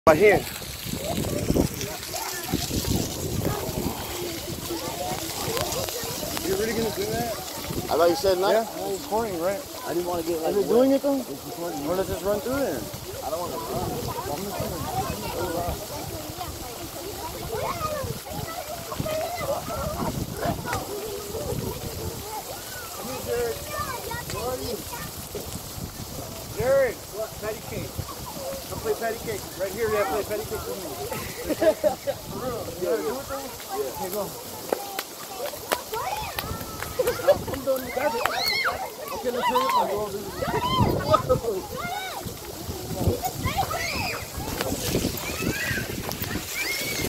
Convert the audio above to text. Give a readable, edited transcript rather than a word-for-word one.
Right here. You're really gonna do that? I thought you said not. Yeah, it's recording, right? I didn't want to get like. Is it doing it though? It's recording. Well, let's just run through there. I don't want to run. Jared, what? Patty cake. Come play patty cake. Right here, yeah, play patty cake with me. For real. You gotta do it though? Yeah. Okay, go. I'm done. You got it. Okay, let's hurry up and go over there.